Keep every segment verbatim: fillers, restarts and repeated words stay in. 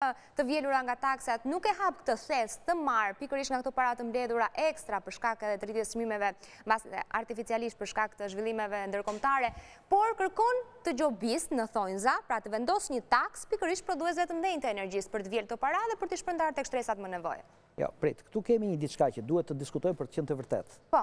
të vjelura nga taksat nuk e hap këtë thes të marë pikërisht nga këto para të mbledhura ekstra për shkak edhe të rritjes çmimeve artificialisht për shkak të zhvillimeve ndërkombëtare, por kërkon të gjobist në thonjza, pra të vendos një taks pikërisht prodhuesve të mëdhenj të energjisë për të vjelë këto para dhe për të shpërndarë tek shtresat më nevojë. Jo, prit, këtu kemi një diçka që duhet të diskutojmë për të qenë të vërtetë. Po.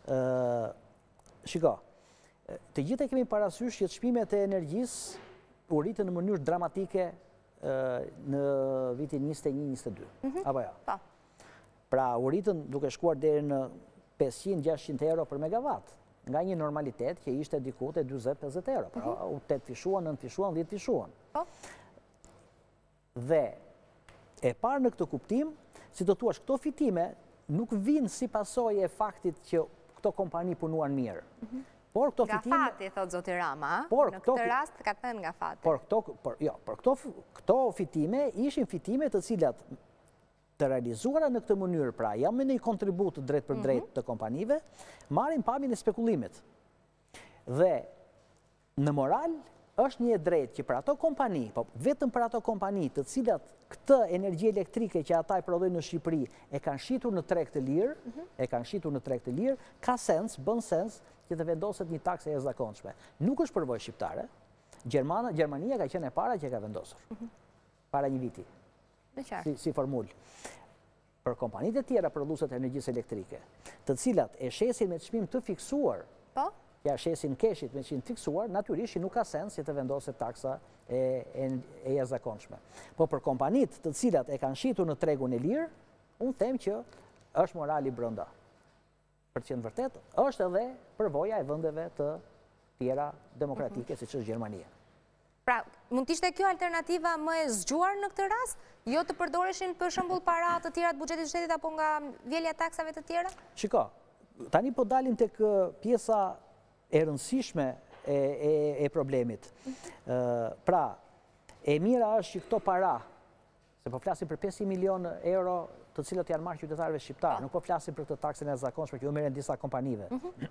Shiko, të gjithë e kemi parasysh që çmimet e energjisë u rritën në mënyrë dramatike në vitin njëzet e një njëzet e dy. Apo ja? Po. Pra, u rritën duke shkuar deri në pesëqind gjashtëqind euro për megawatt, nga një normalitet që ishte diku te dyzet pesëdhjetë euro. Pra, u tetë fishuan, nëntë fishuan, dhjetë fishuan. Po. Dhe e parë në këtë kuptim, si të thuash, këto fitime nuk vinë si pasojë e faktit që këto kompani punuan mirë. Por këto nga fitime... fati, thot zoti Rama, në këtë rast ka thënë nga fati. Por këto, por, jo, por këto, këto fitime ishin fitime të cilat të realizuara në këtë mënyrë, pra jam me një kontribut drejt për drejt të kompanive, marrin pamjen e spekulimit. Dhe në moral është një e drejtë që për ato kompani, po vetëm për ato kompani të cilat këtë energji elektrike që ata i prodhojnë në Shqipëri e kanë shitur në treg të lirë, e kanë shitur në treg të lirë, ka sens, bën sens që të vendoset një taksë e jashtëzakonshme. Nuk është përvojë shqiptare. Gjermana, Gjermania ka qenë e para që ka vendosur. Para një viti. Si, si formulë. Për kompanitë e tjera prodhuese të energjisë elektrike, të cilat e shesin me çmim të fiksuar, po? Ja shesin keshit me çmim të fiksuar, natyrisht që nuk ka sens që të vendoset taksa e, e, e jashtëzakonshme. Po për kompanitë të cilat e kanë shitur në tregun e lirë, unë them që është morali brenda. Për të qenë vërtet, është edhe përvoja e vendeve të tjera demokratike, siç është Gjermania. Pra, mund të ishte kjo alternativa më e zgjuar në këtë rast? Jo të përdoreshin për shembull para të tjera të buxhetit të shtetit apo nga vjelja e taksave të tjera? Shiko, tani po dalim tek pjesa e rëndësishme e, e, e problemit. Pra, e mira është që këto para, se po flasim për pesëqind milion euro të cilët janë marrë qytetarëve shqiptarë, nuk po flasim për këtë taksën e jashtëzakonshme që u merren disa kompanive.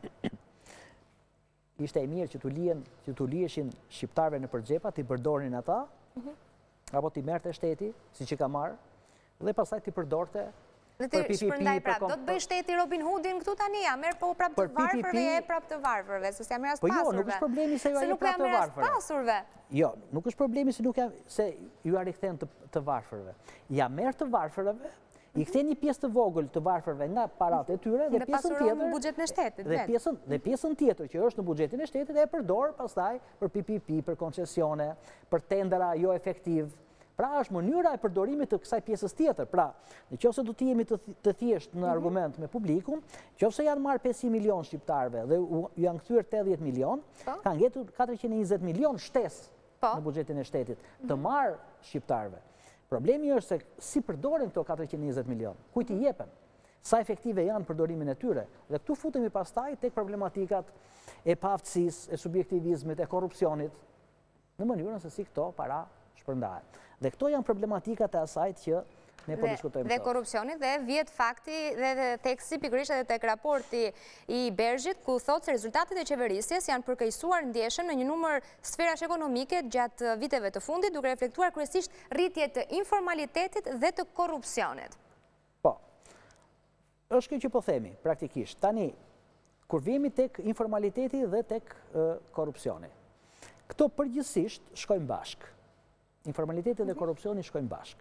Ishte e mirë që t'u lihen, që t'u liheshin shqiptarëve në përxhepa, t'i përdornin ata, apo t'i merrte shteti, siç i ka marrë, dhe pastaj t'i përdorte Dhe ti shpërndaj prap, do të bëj shteti Robin Hoodin këtu tani, a merr po prap të varfërve e prap të varfërve, se s'ja merr as pasurve. Po jo, nuk është problemi se ju ai prap të varfërve. Pasurve. Jo, nuk është problemi se nuk janë se ju a rikthen të, të varfërve. Ja merr të varfërve, i kthen një pjesë të vogël të varfërve nga paratë e tyre dhe pjesën tjetër në buxhetin e shtetit. Dhe pjesën dhe pjesën tjetër që është në buxhetin e shtetit e përdor pastaj për P P P, për koncesione, për tendera jo efektiv. Pra është mënyra e përdorimit të kësaj pjesës tjetër. Pra, nëse do të jemi të, të thjeshtë në argument me publikun, nëse janë marrë pesëqind milion shqiptarëve dhe u, janë kthyer tetëdhjetë milion, kanë ngjetur katërqind e njëzet milion shtesë në buxhetin e shtetit të marrë shqiptarëve. Problemi është se si përdoren këto katërqind e njëzet milion, kujt i jepen, sa efektive janë përdorimin e tyre. Dhe këtu futemi pastaj tek problematikat e paaftësisë, e subjektivizmit, e korrupsionit, në mënyrën se si këto para shpërndahen. Dhe këto janë problematikat e asajt që ne po diskutojmë sot. Dhe korrupsioni dhe vjet fakti dhe teksti pikërisht edhe tek raporti i Berzhit ku thotë se rezultatet e qeverisjes janë përkeqësuar ndjeshëm në një numër sferash ekonomike gjatë viteve të fundit, duke reflektuar kryesisht rritje të informalitetit dhe të korrupsionit. Po. Është kjo që po themi praktikisht. Tani kur vihemi tek informaliteti dhe tek korrupsioni. Këto përgjithsisht shkojnë bashkë. Informaliteti dhe korrupsioni shkojnë bashkë.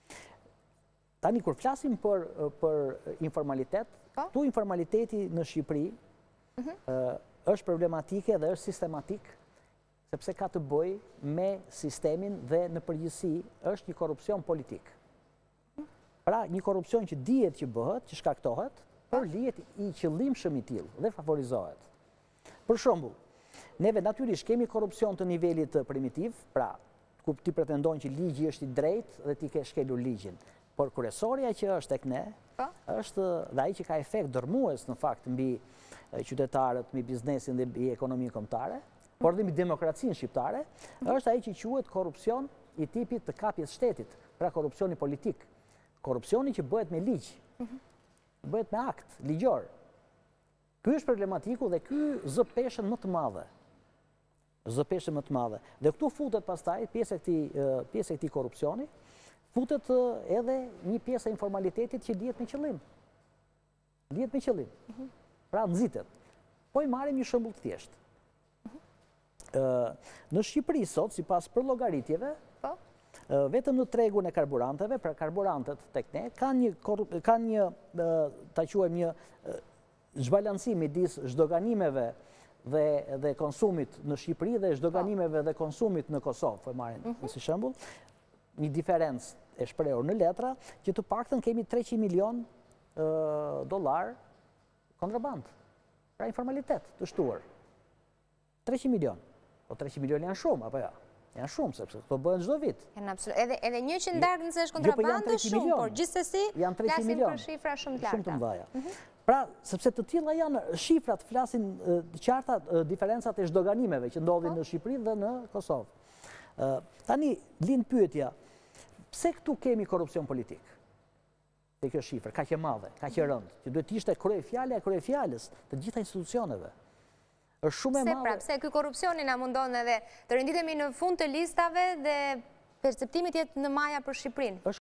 Tani, kur flasim për, për informalitet, tu informaliteti në Shqipëri është problematike dhe është sistematik, sepse ka të bëj me sistemin dhe në përgjithësi është një korrupsion politik. Pra, një korrupsion që dihet që bëhet, që shkaktohet, por lihet i qëllimshëm i tillë dhe favorizohet. Për shembull, neve natyrisht kemi korrupsion të nivelit primitiv, pra ku ti pretendon që ligji është i drejtë dhe ti ke shkelur ligjin. Por kryesorja që është tek ne, është dhe ai që ka efekt dërmues në fakt mbi qytetarët, mbi biznesin dhe mbi ekonominë kombëtare, por dhe mbi demokracinë shqiptare, është ai që quhet korrupsion i tipit të kapjes shtetit, pra korrupsioni politik. Korrupsioni që bëhet me ligj, bëhet me akt ligjor. Ky është problematiku dhe ky zë peshën më të madhe. Zë peshën më të madhe. Dhe këtu futet pastaj pjesë e këtij pjesë e këtij korrupsioni, futet edhe një pjesë e informalitetit që lihet me qëllim. Lihet me qëllim. Pra nxitet. Po i marrim një shembull të thjeshtë. Në Shqipëri sot, sipas për llogaritjeve, vetëm në tregun e karburanteve, pra karburantet tek ne, kanë një, kanë një ta quajmë një zhbalancim midis zhdoganimeve dhe, dhe konsumit në Shqipëri dhe zhdoganimeve dhe konsumit në Kosovë, po e marrin si shembull, një diferencë e shprehur në letra, që të paktën kemi treqind milion dollar kontraband. Pra informalitet të shtuar. treqind milion. Po treqind milion janë shumë, apo ja? Janë shumë, sepse këto bëhen çdo vit. Janë absolut. Edhe, edhe një që ndarë nëse është kontrabandë është shumë, por gjithsesi flasim për shifra shumë të larta. Shumë të mëdha. Pra, sepse të tilla janë shifrat, flasin të qarta diferencat e zhdoganimeve që ndodhin në Shqipëri dhe në Kosovë. Tani lind pyetja, pse këtu kemi korrupsion politik? Te kjo shifër, kaq e madhe, kaq e rëndë, që duhet të ishte kryefjala e kryefjalës të gjitha institucioneve. Është shumë e madhe. Se pra, pse ky korrupsioni na mundon edhe të renditemi në fund të listave dhe perceptimit jetë në maja për Shqipërinë?